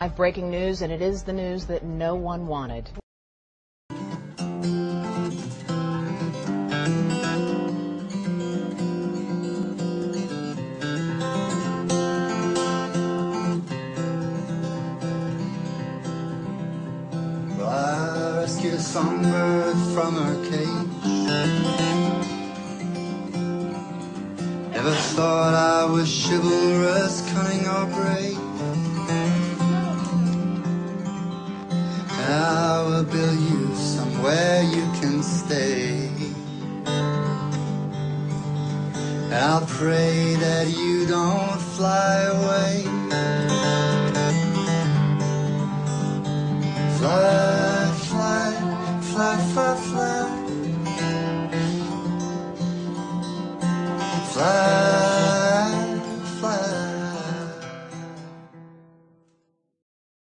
Breaking news, and it is the news that no one wanted. Well, I rescued a songbird from her cage. Never thought I was chivalrous, cunning, or brave. I will build you somewhere you can stay, and I'll pray that you don't fly away.